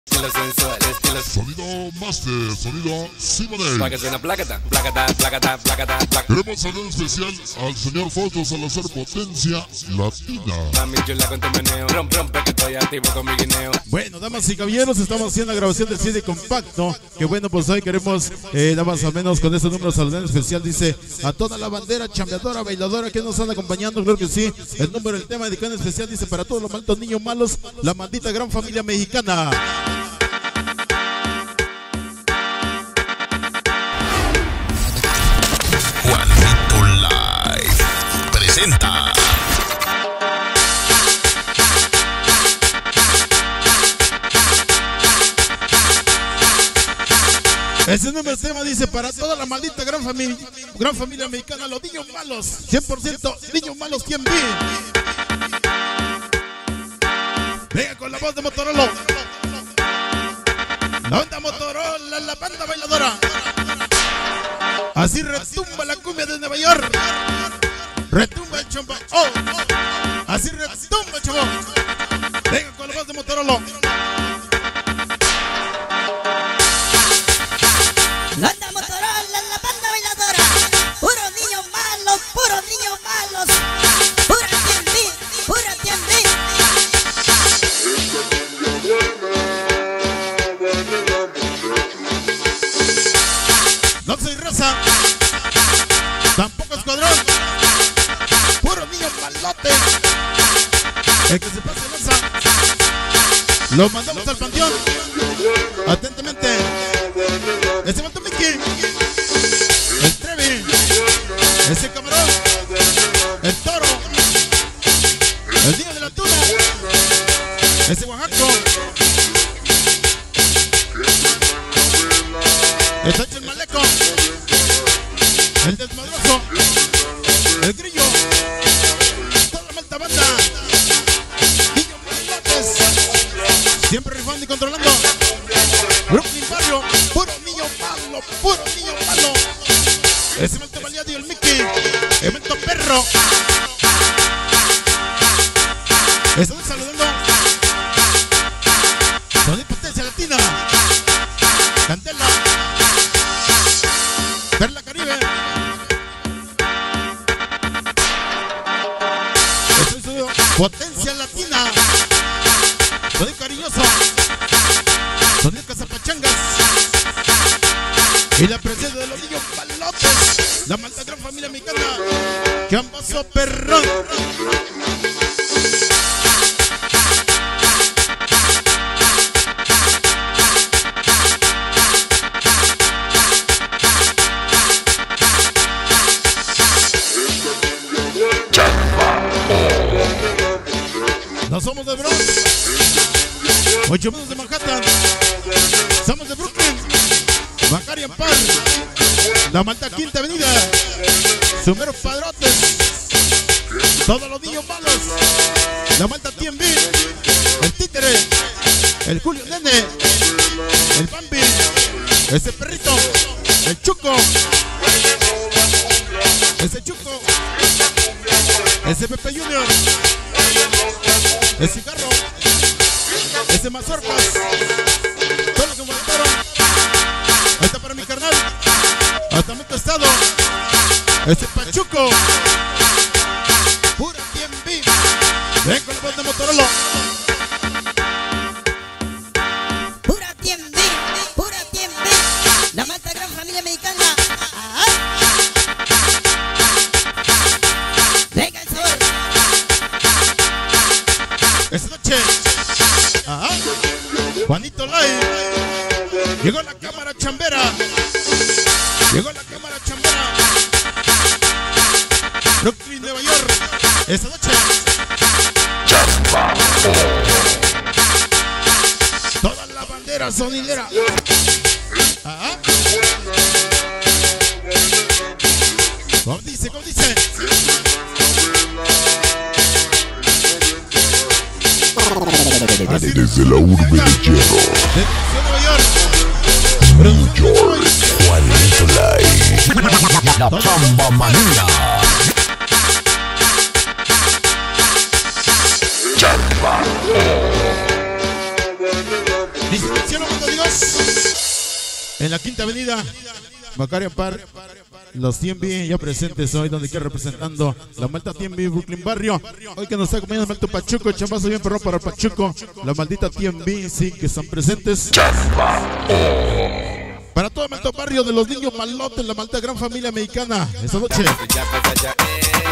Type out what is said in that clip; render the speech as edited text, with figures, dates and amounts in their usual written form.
Estilo sensual, estilo Sonido Master, sonido Simonel. para que suena placata, placata, placata, placata, placata. Queremos saludo especial al señor Fausto Salazar Potencia Latina. Mami chula con tu meneo, rompe que estoy activo con mi guineo. Bueno, damas y caballeros, estamos haciendo la grabación del CD compacto. Que bueno, pues hoy queremos, más o menos con este número saludar especial. Dice a toda la bandera chambeadora, bailadora que nos están acompañando. Creo que sí, el número, el tema dedicado en especial. Dice para todos los malditos niños malos, la maldita gran familia mexicana. Juanito Live presenta. Ese número tema dice para toda la maldita gran familia mexicana, los niños malos, 100% niños malos, ¿quién vive? Venga con la voz de Motorola. La onda Motorola, la banda bailadora. Así retumba la cumbia de Nueva York. Retumba el chombo. Oh, así retumba el chombo. Venga con la voz de Motorola. La banda Motorola, la banda bailadora. Puros niños malos, puros niños malos. Pura TNB, pura TNB. No soy raza, tampoco escuadrón. Puros niños malotes. El que se pase lanza. Lo mandamos al panteón. Atentamente. Ese vato Mickey, el Trevi, ese camarón, el toro, el niño de la tuna, ese Oaxaco, el Tacho el Maleco, el desmadroso, el grillo, toda la malta banda, niños malotes, siempre rifando y controlando. Brooklyn Barrio, puro niño malo, puro niño malo. Ese momento baleado y el Mickey, el momento perro. Estamos saludando. Sonido Potencia Latina. Candela. Perla Caribe. Estoy subido. Potencia Latina. Sonido cariñoso. Sonido Cazapachangas. Y la presencia de los niños palotes. La malta gran familia mexicana. Que han pasado perrón. No somos de Bronx, 8 minutos de Manhattan. Somos de Brooklyn, Macarian Park, la Malta Quinta Avenida, Sumeros Padrotes, todos los niños malos, la Malta TNB, el Títere, el Julio Nene, el Bambi, ese perrito, el Chuco, ese Chuco, ese Pepe Junior, el Cigarro, ese Mazorcas, todos los que voltaron. Ahí está para mi carnal, hasta mi estado, ese Pachuco, pura TNB. Ven con la voz de Motorola. Pura TNB, pura TNB. La malta gran familia mexicana. Ajá. Venga el sabor. Esta noche, ajá, Juanito Live. Llegó la cámara chambera. Llegó la cámara chambera. Brooklyn, Nueva York. Esta noche. Toda la bandera sonidera. Ajá. ¿Cómo dice? ¿Cómo dice? Así Desde la urbe de hierro, de Nueva York. New York. Juanito Live. La Bamba Manía. Chamba. Dice Cielo Mundo Dios. En la Quinta Avenida, Macaria Park. Los TMB ya presentes hoy, donde quiera representando la Malta TMB Brooklyn Barrio. Hoy que nos está acompañando Malta Pachuco, chamazo bien perro para el Pachuco. La maldita TMB, sí, que están presentes. Para todo el Malta Barrio de los niños malotes, la Malta gran familia mexicana. Esta noche.